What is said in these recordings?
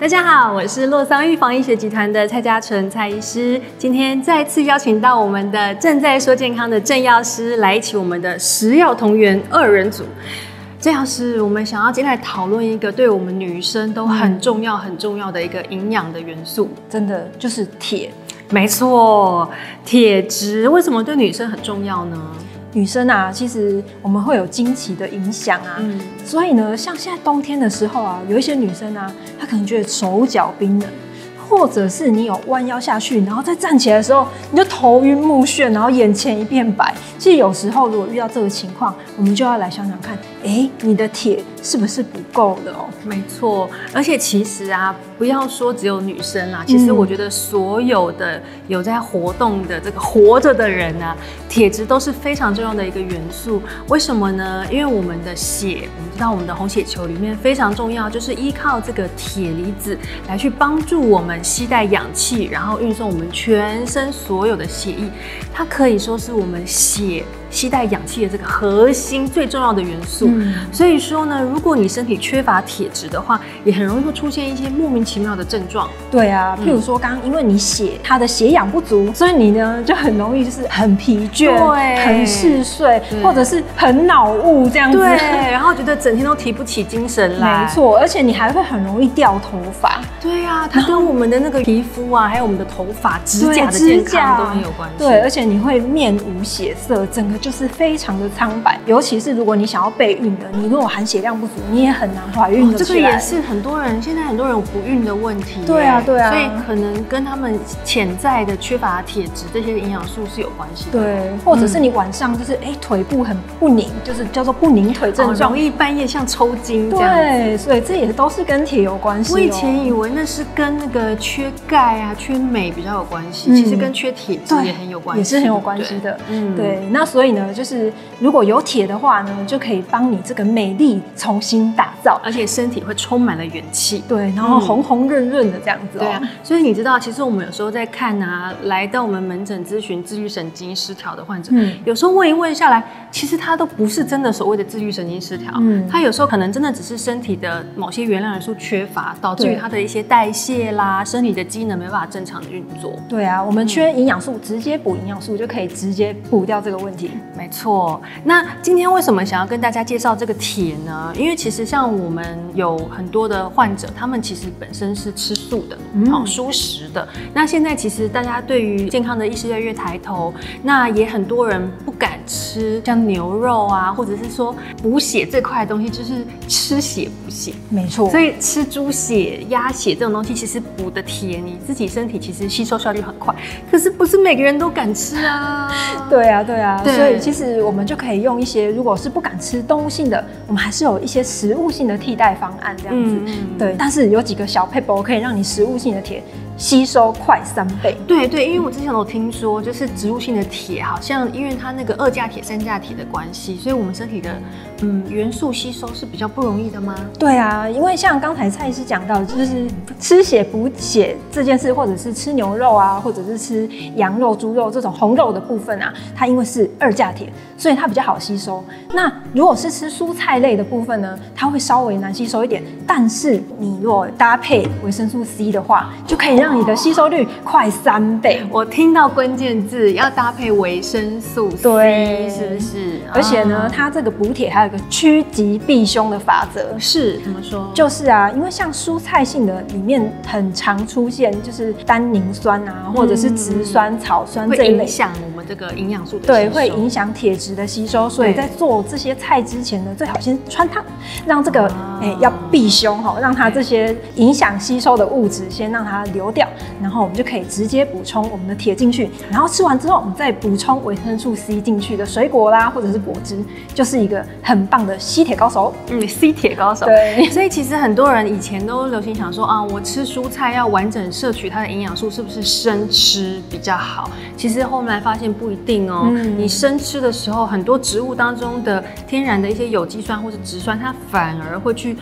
大家好，我是洛桑预防医学集团的蔡嘉纯蔡医师。今天再次邀请到我们的正在说健康的郑药师来一起我们的食药同源2人组。郑药师，我们想要今天来讨论一个对我们女生都很重要、很重要的一个营养的元素， 真的就是铁。 没错，铁质为什么对女生很重要呢？ 女生啊，其实我们会有经期的影响啊，所以呢，像现在冬天的时候啊，有一些女生啊，她可能觉得手脚冰冷，或者是你有弯腰下去，然后再站起来的时候，你就头晕目眩，然后眼前一片白。其实有时候如果遇到这个情况，我们就要来想想看，你的铁是不是不够的哦？ 没错，而且其实啊，不要说只有女生啦，其实我觉得所有的有在活动的这个活着的人啊，铁质都是非常重要的一个元素。为什么呢？因为我们的血，我们知道我们的红血球里面非常重要，就是依靠这个铁离子来去帮助我们携带氧气，然后运送我们全身所有的血液。它可以说是我们血携带氧气的这个核心最重要的元素。所以说呢，如果你身体缺乏铁质的话，也很容易会出现一些莫名其妙的症状。 对啊，譬如说刚刚因为你它的血氧不足，所以你呢就很容易就是很疲倦、很嗜睡，或者是很脑雾这样子。 对，然后觉得整天都提不起精神来。 没错，而且你还会很容易掉头发。 对啊，它跟我们的那个皮肤啊，还有我们的头发、指甲的健康都很有关系。 对，而且你会面无血色，整个就是非常的苍白。尤其是如果你想要备孕的，你如果含血量不足，你也很难怀孕的起来。 这个也是现在很多人有不孕的问题。 对啊，对啊， 所以可能跟他们潜在的缺乏铁质这些营养素是有关系的。 对，或者是你晚上就是腿部很不宁，就是叫做不宁腿症状， 容易半夜像抽筋这样。 对，所以这也都是跟铁有关系。 我以前以为那是跟那个缺钙啊、缺镁比较有关系，其实跟缺铁质也很有关系， 也是很有关系的。对，那所以呢，就是如果有铁的话呢，就可以帮你这个美丽重新打造， 而且身体会充满了元气。 对，然后红红润润的这样子。 对啊，所以你知道，其实我们有时候在看啊，来到我们门诊咨询自律神经失调的患者，有时候问一问下来，其实他都不是真的所谓的自律神经失调，他有时候可能真的只是身体的某些原谅元素缺乏，导致于他的一些代谢啦、身体的机能没办法正常的运作。 对啊，我们缺营养素，直接补营养素就可以直接补掉这个问题。 没错。那今天为什么想要跟大家介绍这个铁呢？因为其实像我们有很多的患者，他们其实本身是吃素的，蔬食的。那现在其实大家对于健康的意识越来越抬头，那也很多人不敢吃像牛肉啊，或者是说补血这块的东西，就是吃血补血。 没错。所以吃猪血、鸭血这种东西，其实补的铁，你自己身体其实吸收效率很快，可是不是每个人都敢吃啊。 对啊，对啊。所以其实我们就可以用一些，如果是不敢吃动物性的，我们还是有一些食物性的替代方案这样子。对，但是有几个小撇步可以让你食物性的铁吸收快3倍。 对对，因为我之前有听说，就是植物性的铁好像因为它那个2价铁、3价铁的关系，所以我们身体的元素吸收是比较不容易的吗？ 对啊，因为像刚才蔡医师讲到，就是吃血补血这件事，或者是吃牛肉啊，或者是吃羊肉、猪肉这种红肉的部分啊，它因为是2价铁，所以它比较好吸收。那如果是吃蔬菜类的部分呢，它会稍微难吸收一点，但是你如果搭配维生素 C 的话，就可以让你的吸收率快3倍。 我听到关键字要搭配维生素 C， 对，是不是？ 而且呢，它这个补铁还有一个趋吉避凶的法则。 是怎么说？ 就是啊，因为像蔬菜性的里面很常出现就是单宁酸啊，或者是植酸、草酸这一类， 会影响我们这个营养素的吸收。 对，会影响铁质的吸收。所以在做这些菜之前呢，最好先汆烫，让这个要避凶哈，让它这些影响吸收的物质先让它流掉，然后我们就可以直接补充我们的铁进去。然后吃完之后，我们再补充维生素 C 进去的水果啦，或者是果汁，就是一个很棒的吸铁高手。 吸铁高手。 对， 所以其实很多人以前都流行想说啊，我吃蔬菜要完整摄取它的营养素，是不是生吃比较好？其实后来发现不一定哦。你生吃的时候，很多植物当中的天然的一些有机酸或是植酸，它反而会去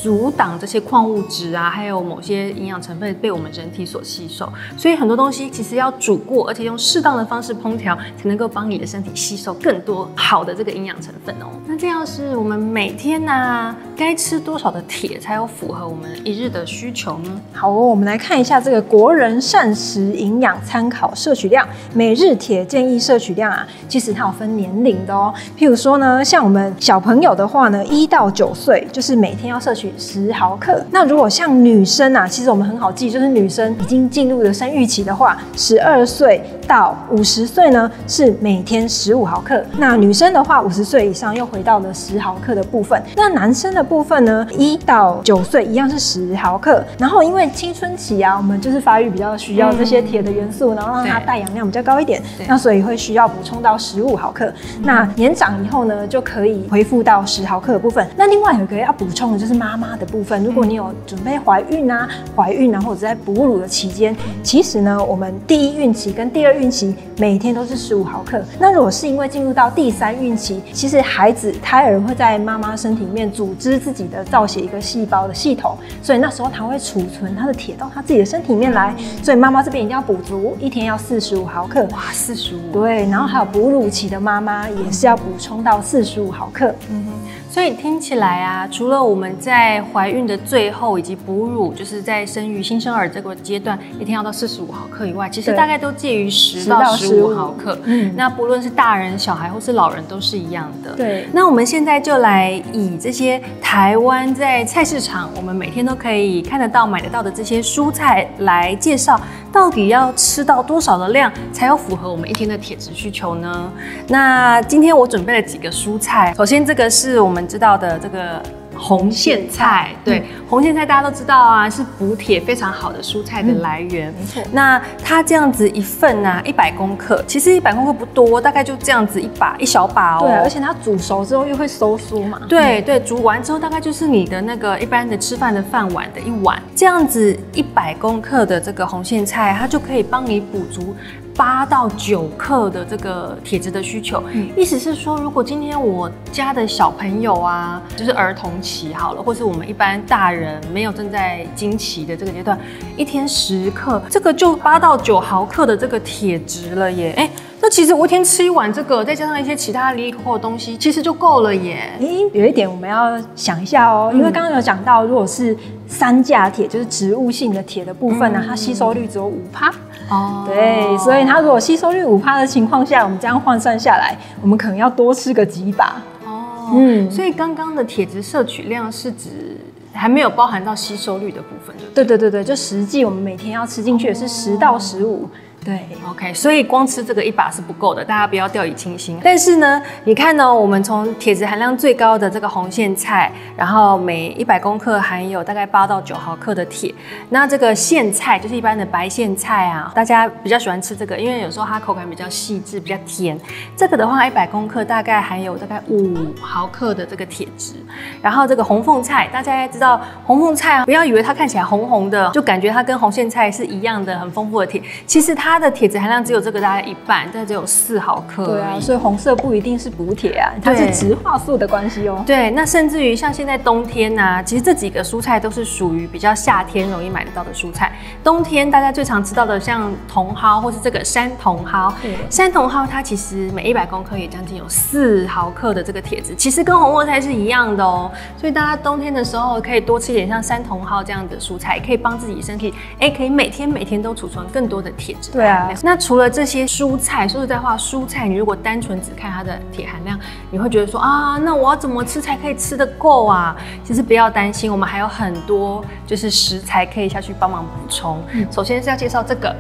阻挡这些矿物质啊，还有某些营养成分被我们人体所吸收。所以很多东西其实要煮过，而且用适当的方式烹调，才能够帮你的身体吸收更多好的这个营养成分哦。那这样是我们每天该吃多少的铁才有符合我们一日的需求呢？ 好哦，我们来看一下这个国人膳食营养参考摄取量，每日铁建议摄取量其实它有分年龄的哦。譬如说呢，像我们小朋友的话呢，1到9岁就是每天要摄取10毫克。那如果像女生其实我们很好记，就是女生已经进入了生育期的话，12岁到50岁呢是每天15毫克。那女生的话，50岁以上又回到了10毫克的部分。那男生的部分呢，1到9岁一样是10毫克。然后因为青春期我们就是发育比较需要这些铁的元素，然后让它带氧量比较高一点，那所以会需要补充到15毫克。那年长以后呢，就可以恢复到10毫克的部分。那另外有一个要补充的就是妈妈的部分，如果你有准备怀孕或者在哺乳的期间，其实呢，我们第1孕期跟第2孕期每天都是15毫克。那如果是因为进入到第3孕期，其实胎儿会在妈妈身体里面组织自己的造血一个细胞的系统，所以那时候它会储存它的铁到它自己的身体里面来，所以妈妈这边一定要补足，一天要45毫克。 哇，45！ 对，然后还有哺乳期的妈妈也是要补充到45毫克。 所以听起来除了我们在怀孕的最后以及哺乳，就是在生育新生儿这个阶段，一天要到45毫克以外，其实大概都介于10到15毫克。那不论是大人、小孩或是老人都是一样的。 对。 那我们现在就来以这些台湾在菜市场我们每天都可以看得到、买得到的这些蔬菜来介绍，到底要吃到多少的量才有符合我们一天的铁质需求呢？那今天我准备了几个蔬菜，首先这个是我们知道的这个红苋菜，对，红苋菜大家都知道是补铁非常好的蔬菜的来源。 没错。 那它这样子一份100公克，其实100公克不多，大概就这样子一小把哦。 对，而且它煮熟之后又会收缩嘛。 对对，煮完之后大概就是你的那个一般的吃饭的饭碗的1碗，这样子100公克的这个红苋菜，它就可以帮你补足8到9克的这个铁质的需求。意思是说，如果今天我家的小朋友就是儿童期好了，或是我们一般大人没有正在经期的这个阶段，一天10克，这个就8到9毫克的这个铁质了耶。那其实我一天吃1碗这个，再加上一些其他离口的东西，其实就够了耶。 有一点我们要想一下哦，因为刚刚有讲到，如果是3价铁，就是植物性的铁的部分它吸收率只有5%。对，所以它如果吸收率5%的情况下，我们这样换算下来，我们可能要多吃个几把。 所以刚刚的铁质摄取量是指还没有包含到吸收率的部分， 对，就实际我们每天要吃进去的是10到15。对 ，OK， 所以光吃这个1把是不够的，大家不要掉以轻心。但是呢，你看我们从铁质含量最高的这个红苋菜，然后每100公克含有大概8到9毫克的铁。那这个苋菜就是一般的白苋菜大家比较喜欢吃这个，因为有时候它口感比较细致，比较甜。这个的话，100公克大概含有大概5毫克的这个铁质。然后这个红凤菜，大家知道红凤菜不要以为它看起来红红的，就感觉它跟红苋菜是一样的很丰富的铁，其实它的铁质含量只有这个大概1半，大概只有4毫克而已。 对啊，所以红色不一定是补铁它是植化素的关系哦。 对，那甚至于像现在冬天其实这几个蔬菜都是属于比较夏天容易买得到的蔬菜。冬天大家最常吃到的像茼蒿或是这个山茼蒿，山茼蒿它其实每100公克也将近有4毫克的这个铁质，其实跟红苋菜是一样的哦。所以大家冬天的时候可以多吃一点像山茼蒿这样的蔬菜，可以帮自己身体可以每天都储存更多的铁质。 对啊， 那除了这些蔬菜，说实在话，蔬菜你如果单纯只看它的铁含量，你会觉得说那我要怎么吃才可以吃得够啊？其实不要担心，我们还有很多就是食材可以下去帮忙补充。首先是要介绍这个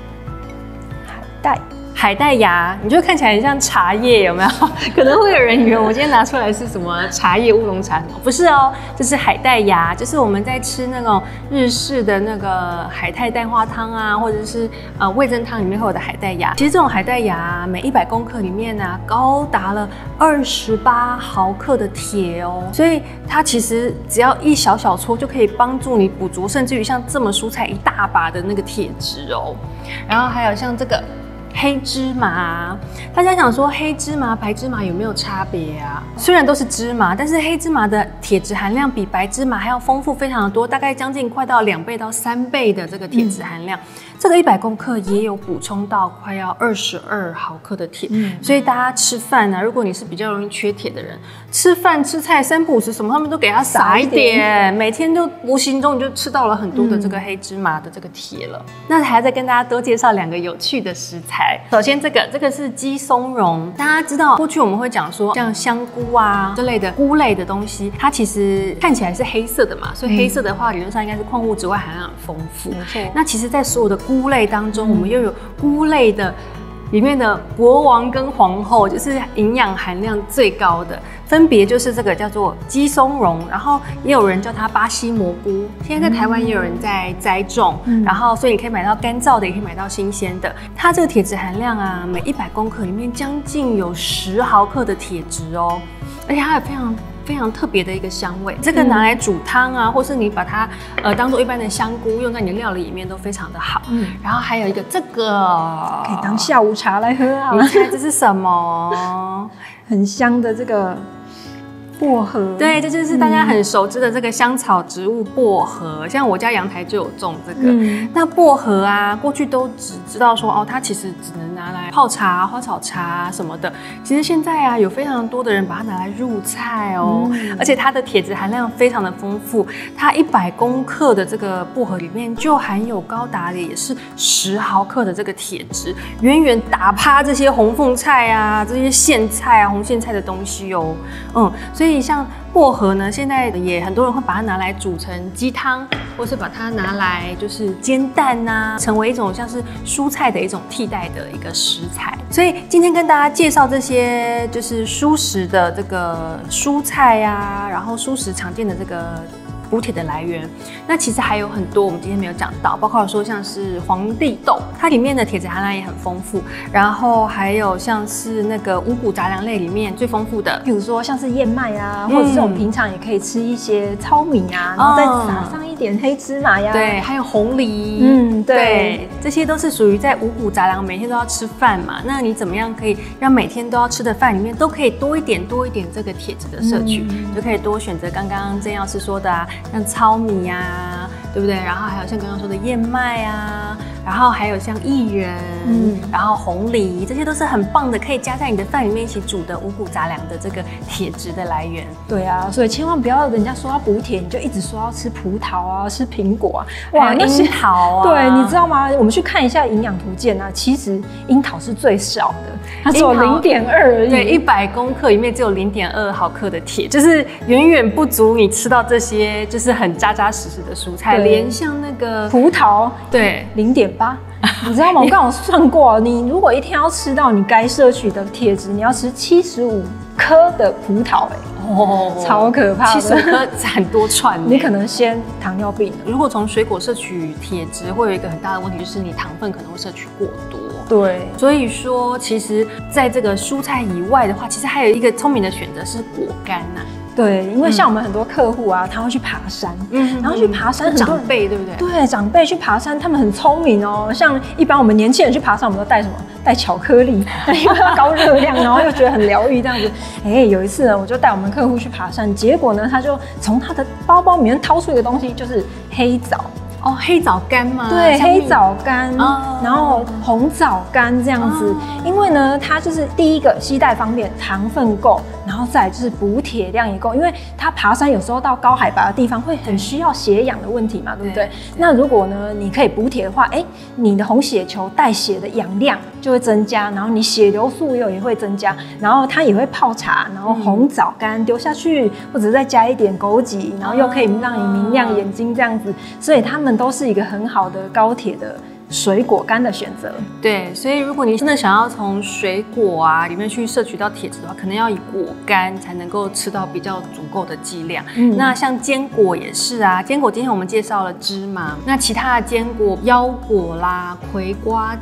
海带芽，你就看起来很像茶叶，有没有？可能会有人以为我今天拿出来是什么茶叶乌龙茶什么？不是哦，这是海带芽，就是我们在吃那种日式的那个海带蛋花汤或者是味噌汤里面会有的海带芽。其实这种海带芽每100公克里面高达了28毫克的铁哦，所以它其实只要一小撮就可以帮助你补足，甚至于像这么蔬菜一大把的那个铁质哦。然后还有像这个黑芝麻，大家想说黑芝麻、白芝麻有没有差别啊？虽然都是芝麻，但是黑芝麻的铁质含量比白芝麻还要丰富非常的多，大概将近快到2倍到3倍的这个铁质含量。这个100公克也有补充到快要22毫克的铁，所以大家吃饭啊，如果你是比较容易缺铁的人，吃饭吃菜3不5时什么，他们都给它撒一点，每天就无形中你就吃到了很多的这个黑芝麻的这个铁了。那还要再跟大家多介绍2个有趣的食材。首先这个是鸡松茸，大家知道过去我们会讲说像香菇啊这类的菇类的东西，它其实看起来是黑色的嘛，所以黑色的话理论上应该是矿物质外含量很丰富。 没错。 那其实在所有的菇类当中，我们又有菇类的里面的国王跟皇后，就是营养含量最高的，分别就是这个叫做鸡松茸，然后也有人叫它巴西蘑菇。现在在台湾也有人在栽种，然后所以你可以买到干燥的，也可以买到新鲜的。它这个铁质含量啊，每100公克里面将近有10毫克的铁质哦，而且它有非常特别的一个香味，这个拿来煮汤啊，或是你把它当做一般的香菇用在你的料理里面都非常的好。然后还有一个这个可以当下午茶来喝啊。 你猜这是什么？ 很香的这个薄荷。 对，这就是大家很熟知的这个香草植物薄荷。像我家阳台就有种这个。那薄荷啊，过去都只知道说哦，它其实只能拿来泡茶、花草茶什么的。其实现在啊，有非常多的人把它拿来入菜哦，而且它的铁质含量非常的丰富。它100公克的这个薄荷里面就含有高达的也是10毫克的这个铁质，远远打趴这些红凤菜啊、这些苋菜啊、红苋菜的东西哦。所以像薄荷呢，现在也很多人会把它拿来煮成鸡汤，或是把它拿来就是煎蛋啊，成为一种像是蔬菜的一种替代的一个食材。所以今天跟大家介绍这些就是蔬食的这个蔬菜啊，然后蔬食常见的这个补铁的来源，那其实还有很多我们今天没有讲到，包括说像是黄丽豆，它里面的铁质含量也很丰富，然后还有像是那个五谷杂粮类里面最丰富的， 比如说像是燕麦啊，或者是我们平常也可以吃一些糙米啊，然后再撒上一点黑芝麻呀， 对，还有红梨，对，这些都是属于在五谷杂粮每天都要吃饭嘛，那你怎么样可以让每天都要吃的饭里面都可以多一点这个铁质的摄取，就可以多选择刚刚郑药师说的啊，像糙米啊，对不对？然后还有像刚刚说的燕麦啊，然后还有像薏仁，然后红梨，这些都是很棒的，可以加在你的饭里面一起煮的五谷杂粮的这个铁质的来源。 对啊，所以千万不要人家说要补铁，你就一直说要吃葡萄啊，吃苹果啊， 哇，那樱桃啊， 对，你知道吗？我们去看一下营养图鉴啊，其实樱桃是最少的，它只有0.2而已。 对，100公克里面只有0.2毫克的铁，就是远远不足你吃到这些就是很扎扎实实的蔬菜，连像那个葡萄， 对 ，0.8。你知道吗？我刚好算过，你如果一天要吃到你该摄取的铁质，你要吃75颗的葡萄，超可怕的 ，75颗很多串， 你可能先糖尿病了。 如果从水果摄取铁质，会有一个很大的问题，就是你糖分可能会摄取过多。 对， 所以说，其实在这个蔬菜以外的话，其实还有一个聪明的选择是果干呐。 对，因为像我们很多客户啊，他会去爬山，然后去爬山，很多长辈对不对？ 对，长辈去爬山，他们很聪明哦。像一般我们年轻人去爬山，我们都带什么？带巧克力，因为它高热量，然后又觉得很疗愈这样子。有一次呢，我就带我们客户去爬山，结果呢，他就从他的包包里面掏出一个东西，就是黑枣。 哦，黑枣干吗？ 对，黑枣干，然后红枣干这样子。因为呢，它就是第一个携带方便，糖分够，然后再来就是补铁量也够。因为它爬山有时候到高海拔的地方会很需要血氧的问题嘛，对不对？那如果呢，你可以补铁的话，你的红血球带血的氧量就会增加，然后你血流速也会增加，然后它也会泡茶，然后红枣干丢下去，或者再加一点枸杞，然后又可以让你明亮眼睛这样子，所以他们都是一个很好的高铁的水果干的选择。 对，所以如果你真的想要从水果啊里面去摄取到铁质的话，可能要以果干才能够吃到比较足够的剂量。那像坚果也是啊，坚果今天我们介绍了芝麻，那其他的坚果腰果啦、葵瓜子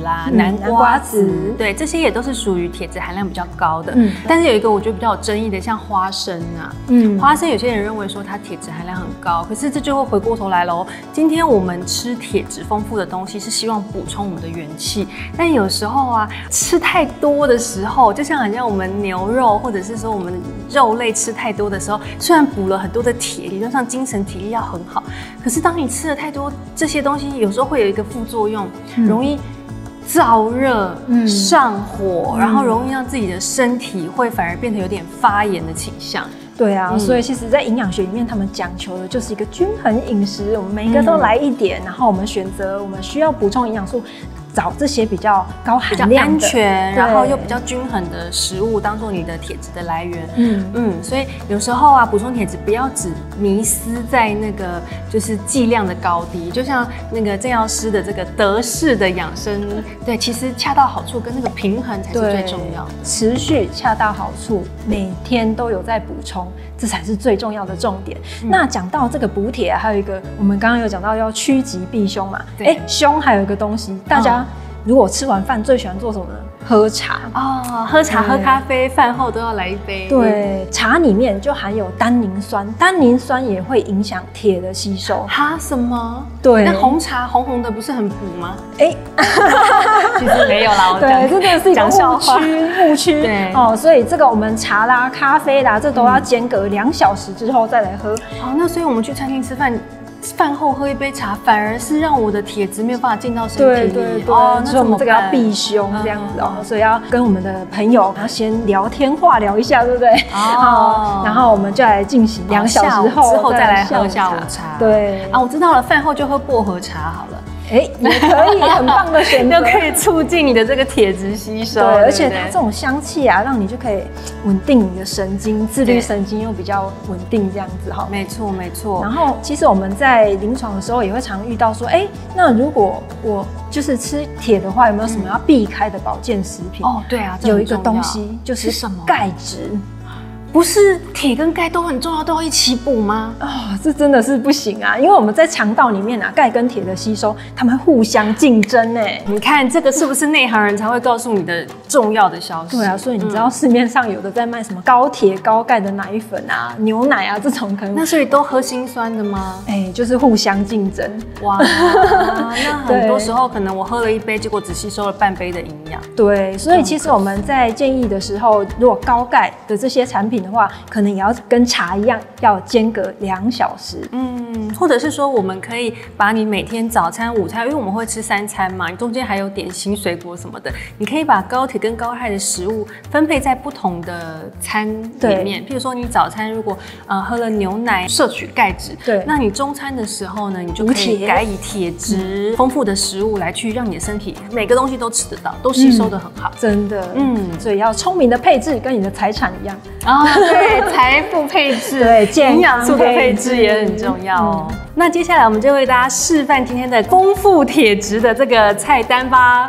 啦、南瓜瓜子， 子对，这些也都是属于铁质含量比较高的。但是有一个我觉得比较有争议的，像花生啊，花生有些人认为说它铁质含量很高，可是这就会回过头来喽。今天我们吃铁质丰富的东西是希望补充我们的元气，但有时候啊，吃太多的时候，就像好像我们牛肉或者是说我们肉类吃太多的时候，虽然补了很多的铁，理论上精神体力要很好，可是当你吃了太多这些东西，有时候会有一个副作用，容易燥热、上火，然后容易让自己的身体会反而变得有点发炎的倾向。 对啊，所以其实，在营养学里面，他们讲求的就是一个均衡饮食，我们每一个都来一点，然后我们选择我们需要补充营养素，找这些比较高含量的、 比较安全，然后又比较均衡的食物，当做你的铁质的来源。所以有时候啊，补充铁质不要只迷失在那个就是剂量的高低，就像那个郑药师的这个德式的养生，对，其实恰到好处跟那个平衡才是最重要的， 持续恰到好处，每天都有在补充。这才是最重要的重点。那讲到这个补铁，还有一个我们刚刚有讲到要趋吉避凶嘛。凶还有一个东西，大家如果吃完饭最喜欢做什么呢？喝茶喝茶、喝咖啡，饭后都要来一杯。 对，茶里面就含有单宁酸，单宁酸也会影响铁的吸收。 哈？什么？ 对， 那红茶红红的不是很补吗？其实没有啦， 对，这个是一个误区。 对所以这个我们茶啦、咖啡啦，这都要间隔2小时之后再来喝。 那所以我们去餐厅吃饭。饭后喝一杯茶，反而是让我的铁质没有办法进到身体里。 对，所以我们这个要避凶这样子所以要跟我们的朋友要先聊天话聊一下，对不对？然后我们就来进行2小时后之后再来喝下午茶。 对我知道了，饭后就喝薄荷茶好了。 也可以，很棒的选择， 就可以促进你的这个铁质吸收。 对，而且它这种香气啊，让你就可以稳定你的神经，自律神经又比较稳定，这样子哈。 没错，没错。 然后，其实我们在临床的时候也会常遇到说，那如果我就是吃铁的话，有没有什么要避开的保健食品？ 对啊， 有一个东西就是什么？钙质。 不是铁跟钙都很重要，都要一起补吗？ 这真的是不行啊！因为我们在肠道里面啊，钙跟铁的吸收，它们互相竞争你看这个是不是内行人才会告诉你的重要的消息？ 对啊，所以你知道市面上有的在卖什么高铁高钙的奶粉啊、牛奶啊这种，可能那所以都喝辛酸的吗？ 就是互相竞争。 哇，那很多时候可能我喝了一杯，结果只吸收了半杯的营养。 对，所以其实我们在建议的时候，如果高钙的这些产品的话，可能也要跟茶一样，要间隔2小时。 或者是说，我们可以把你每天早餐、午餐，因为我们会吃3餐嘛，你中间还有点心、水果什么的，你可以把高铁跟高钙的食物分配在不同的餐里面。譬如说，你早餐如果喝了牛奶，摄取钙质， 对， 那你中餐的时候呢，你就可以改以铁质丰富的食物来去让你的身体每个东西都吃得到，都吸收得很好。 真的，所以要聪明的配置，跟你的财产一样对，财富配置， 对， 营养素的配置也很重要哦。那接下来我们就为大家示范今天的丰富铁质的这个菜单吧。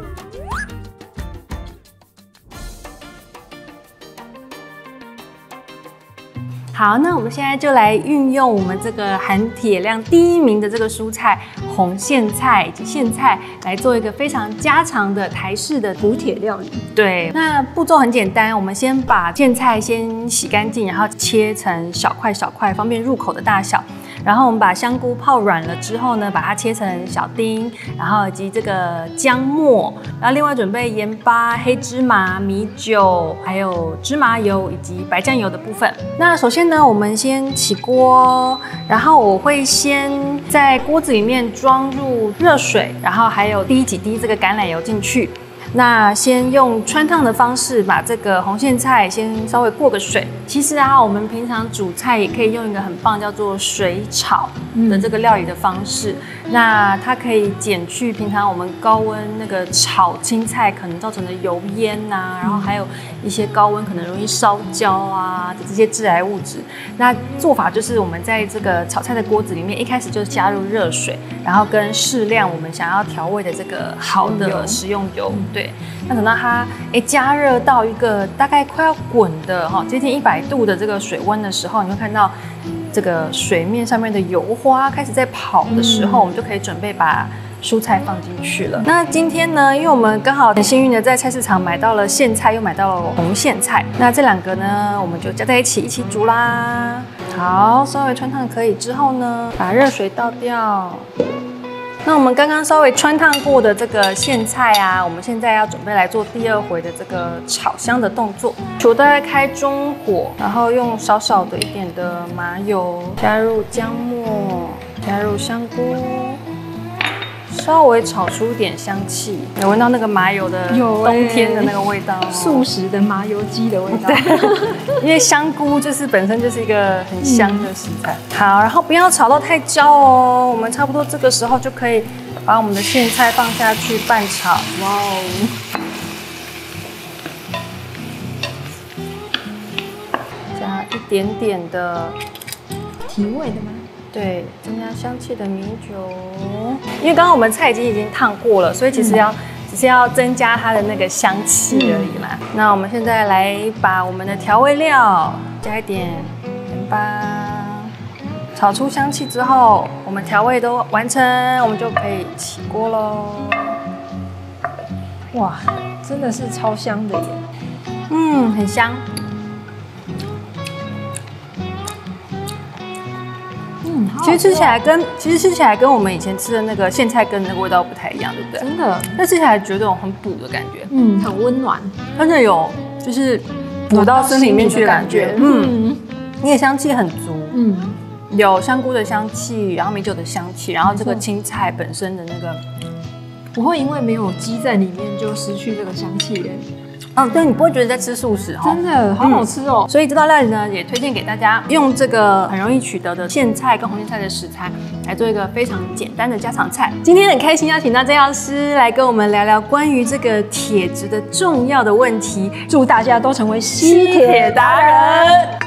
好，那我们现在就来运用我们这个含铁量第1名的这个蔬菜红苋菜以及苋菜，来做一个非常家常的台式的补铁料理。对，那步骤很简单，我们先把苋菜先洗干净，然后切成小块小块，方便入口的大小。然后我们把香菇泡软了之后呢，把它切成小丁，然后以及这个姜末，然后另外准备盐巴、黑芝麻、米酒，还有芝麻油以及白酱油的部分。那首先呢，我们先起锅，然后我会先在锅子里面装入热水，然后还有滴几滴这个橄榄油进去。那先用汆烫的方式把这个红苋菜先稍微过个水。其实啊，我们平常煮菜也可以用一个很棒叫做水炒的这个料理的方式。那它可以减去平常我们高温那个炒青菜可能造成的油烟啊，然后还有一些高温可能容易烧焦啊的这些致癌物质。那做法就是我们在这个炒菜的锅子里面，一开始就加入热水，然后跟适量我们想要调味的这个好的食用油。对，那等到它加热到一个大概快要滚的接近100度的这个水温的时候，你会看到这个水面上面的油花开始在跑的时候，我们就可以准备把蔬菜放进去了。那今天呢，因为我们刚好很幸运的在菜市场买到了苋菜，又买到了红苋菜，那这2个呢，我们就加在一起煮啦。好，稍微汆烫可以之后呢，把热水倒掉。那我们刚刚稍微汆烫过的这个苋菜啊，我们现在要准备来做第2回的这个炒香的动作。火大概开中火，然后用少少的一点的麻油，加入姜末，加入香菇，稍微炒出一点香气。有闻到那个麻油的冬天的那个味道， 素食的麻油鸡的味道。 因为香菇就是本身就是一个很香的食材。好，然后不要炒到太焦哦，我们差不多这个时候就可以把我们的苋菜放下去拌炒。哇哦！加一点点的提味的吗？ 对，增加香气的米酒。因为刚刚我们菜已经烫过了，所以其实只是要增加它的那个香气而已嘛。那我们现在来把我们的调味料加一点盐巴，炒出香气之后，我们调味都完成，我们就可以起锅喽。 哇，真的是超香的耶！ 很香。其实吃起来跟我们以前吃的那个苋菜羹的味道不太一样，对不对？ 真的， 但吃起来觉得有很补的感觉， 很温暖， 真的有就是补到身体里面去的感觉，你的香气很足，有香菇的香气，然后米酒的香气，然后这个青菜本身的那个， 不会因为没有鸡在里面就失去这个香气耶。 对，你不会觉得在吃素食真的好好吃哦。 所以这道料理呢，也推荐给大家，用这个很容易取得的苋菜跟红苋菜的食材，来做一个非常简单的家常菜。今天很开心邀请到郑药师来跟我们聊聊关于这个铁质的重要的问题， 祝大家都成为吸铁达人。